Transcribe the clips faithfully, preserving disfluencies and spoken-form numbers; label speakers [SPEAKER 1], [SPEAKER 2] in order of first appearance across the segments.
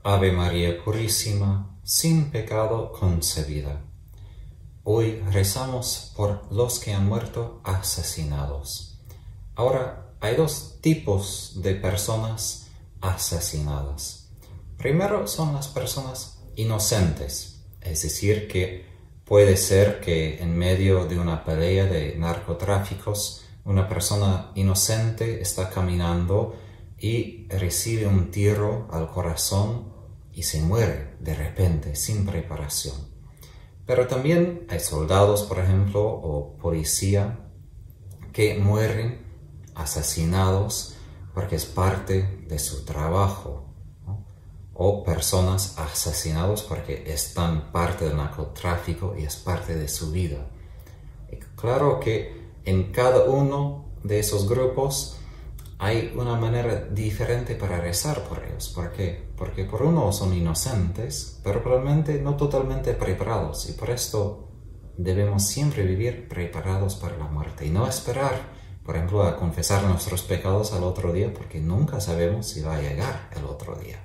[SPEAKER 1] Ave María Purísima, sin pecado concebida. Hoy rezamos por los que han muerto asesinados. Ahora, hay dos tipos de personas asesinadas. Primero son las personas inocentes, es decir, que puede ser que en medio de una pelea de narcotráficos, una persona inocente está caminando y recibe un tiro al corazón y se muere de repente, sin preparación. Pero también hay soldados, por ejemplo, o policía, que mueren asesinados porque es parte de su trabajo, ¿no? O personas asesinadas porque están parte del narcotráfico y es parte de su vida. Y claro que en cada uno de esos grupos hay una manera diferente para rezar por ellos. ¿Por qué? Porque por uno son inocentes, pero probablemente no totalmente preparados. Y por esto debemos siempre vivir preparados para la muerte. Y no esperar, por ejemplo, a confesar nuestros pecados al otro día, porque nunca sabemos si va a llegar el otro día.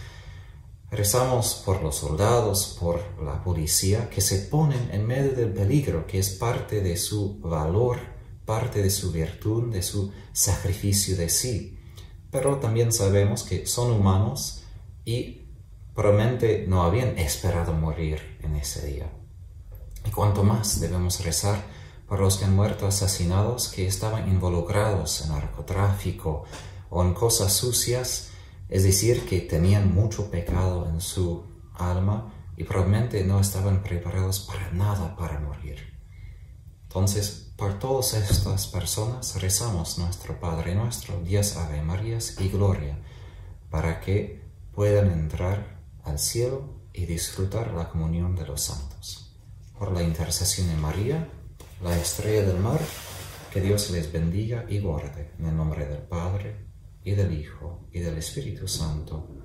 [SPEAKER 1] Rezamos por los soldados, por la policía, que se ponen en medio del peligro, que es parte de su valor, parte de su virtud, de su sacrificio de sí. Pero también sabemos que son humanos y probablemente no habían esperado morir en ese día. Y cuanto más debemos rezar por los que han muerto asesinados, que estaban involucrados en narcotráfico o en cosas sucias, es decir, que tenían mucho pecado en su alma y probablemente no estaban preparados para nada para morir. Entonces, por todas estas personas rezamos nuestro Padre Nuestro, diez Ave Marías y Gloria, para que puedan entrar al cielo y disfrutar la comunión de los santos. Por la intercesión de María, la estrella del mar, que Dios les bendiga y guarde, en el nombre del Padre, y del Hijo, y del Espíritu Santo.